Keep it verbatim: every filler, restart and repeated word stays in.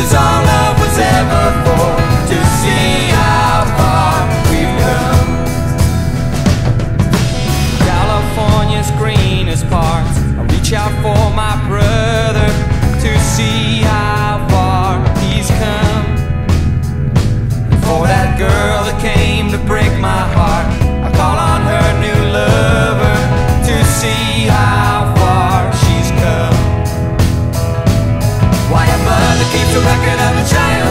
is all love was ever for, to see how far we've come. California's greenest parts, I reach out for my brother to see how far he's come. For that girl that came to break my heart, I call on her new lover to see how far she's come. Why a mother keeps a record of a child